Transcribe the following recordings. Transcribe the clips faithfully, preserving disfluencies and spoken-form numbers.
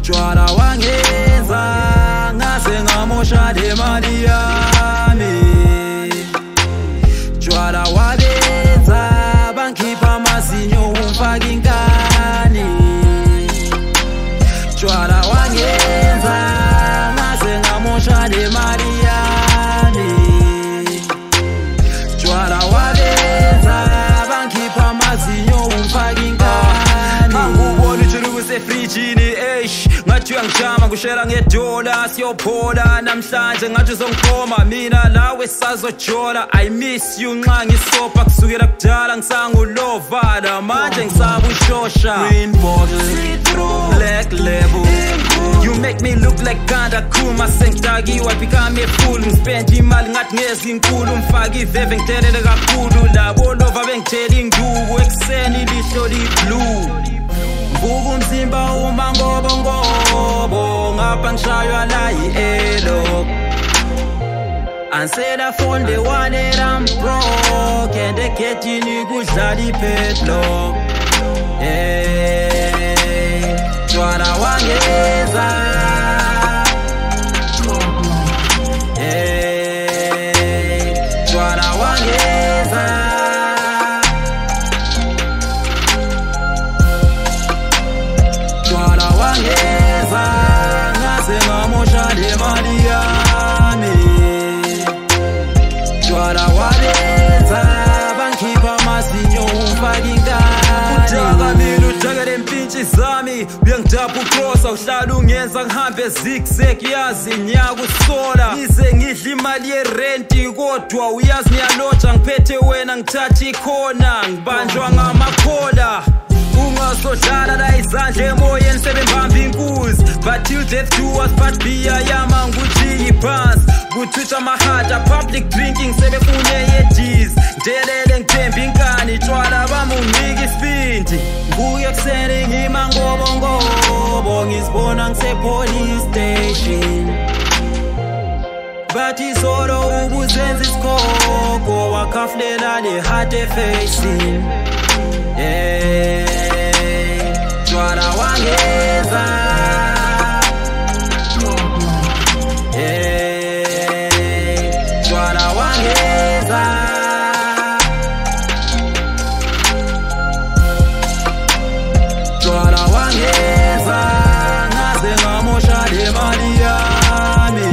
Tshwala wangenza ngase ngamosha le mali yami. Tshwala wabenza bangikhipha amazinyo ungifaka inkani. Tshwala wangenza ngase ngamosha le mali yami. Tshwala wabenza bangikhipha amazinyo ungifaka inkani. Angubona ujulu kusefrijini eish ngathi uyangijama kushela ngedola siyophola namhlanje ngathi uzongikhoma mina nawe sazojola. I miss you nxa ngisobha kusukela kudala ngisangulovala manje ngisaba ushosha. Green bottle, black label, you make me look like Ganda Kuma sengidakiwa become a fool. Ngispend imali ngathi ngezinkulu mfaka iveve ngitelele kakhulu labo lova bengithela induku ekuseni lihlo li-blue. Mbuka umzimba uma ngobongobo ngapha ngishaywa la yi-elo. Ansela phone the one that I'm broke and egedini kudlala i-padlock. Hey, Tshwala wangenza. Hey, Tshwala wangenza. Tshwala wangenza ngase ngamosha le mali yami. Tshwala wabenza bangikhipha amazinyo ungifaka inkani. Udaka mina udaka lempintshi zami uyangidapha ukrosa uhlala ungenza ngihambe zigzag yazi nyaka usola. Ngize ngidla imali yerenti kodwa uyazi ngiyaloja ngiphethe wena ngithatha ikhona ngibanjwa ngamakhola. Ungasodlala la izandla emoyeni sebembamba inkuzi. But till death do us but biya yama ngujiyi phansi. Kuthutha amahata public drinking sebefune ye-G's. Ndelele ngithemba inkani tshwala bami unginika isibindi. Ngibuya ekuseni ngima ngobongobo ngizibona ngise-police station. Bathi solo ubuzenza isikhoko wakhafulela le heart efacing. Hey, Tshwala wangenza. Hey, Tshwala wangenza. Tshwala wangenza ngase ngamosha le mali yami.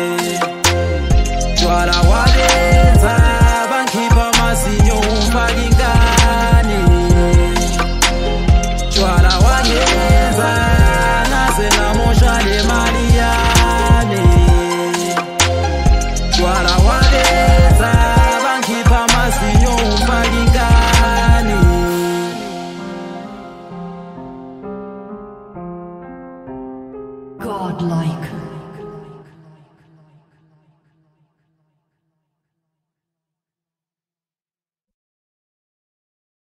Tshwala wabenza bangikhipha amazinyo ungifaka inkani. Tshwala wangenza ngase ngamosha le mali yami. Tshwala wabenza bangikhipha amazinyo ungifaka inkani. Godlike.